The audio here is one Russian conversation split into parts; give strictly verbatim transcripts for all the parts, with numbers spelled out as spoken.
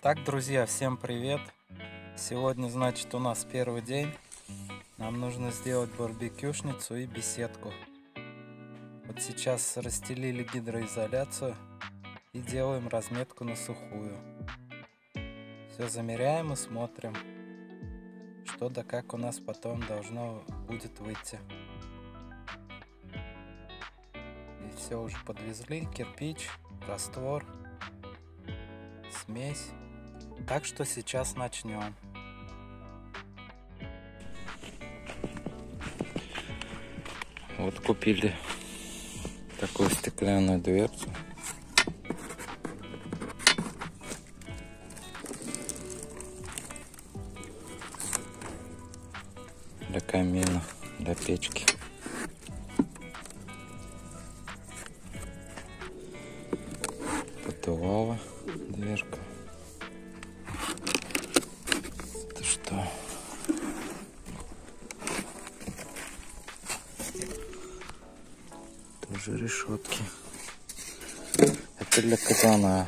Так, друзья, всем привет! Сегодня, значит, у нас первый день. Нам нужно сделать барбекюшницу и беседку. Вот сейчас расстелили гидроизоляцию и делаем разметку на сухую. Все замеряем и смотрим, что да как у нас потом должно будет выйти. И все уже подвезли: кирпич, раствор, смесь. Так что сейчас начнем. Вот купили такую стеклянную дверцу. Для камина, для печки. Поддувало, дверка. Это что? Тоже решетки. Это для казана.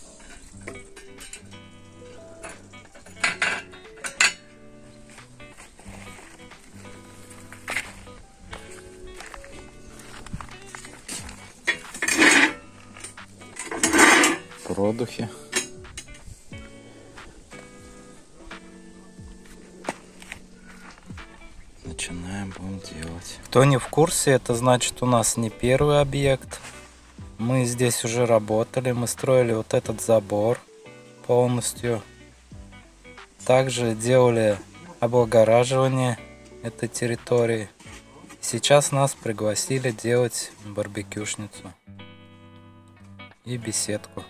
Продухи. Начинаем, будем делать. Кто не в курсе, это значит, у нас не первый объект. Мы здесь уже работали, мы строили вот этот забор полностью. Также делали облагораживание этой территории. Сейчас нас пригласили делать барбекюшницу и беседку.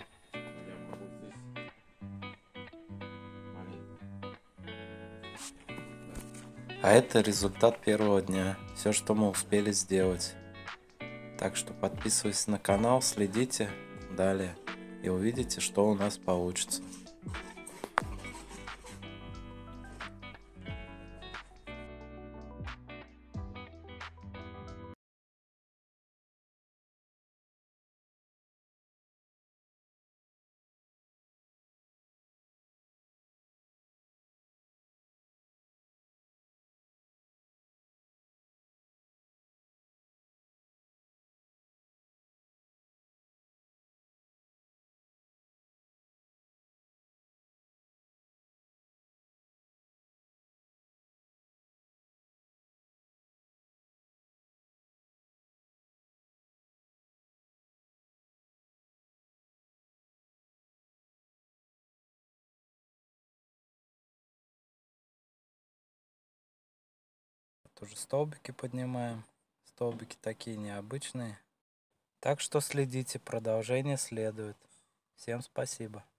А это результат первого дня. Все, что мы успели сделать. Так что подписывайтесь на канал, следите далее и увидите, что у нас получится. Тоже столбики поднимаем. Столбики такие необычные. Так что следите, продолжение следует. Всем спасибо.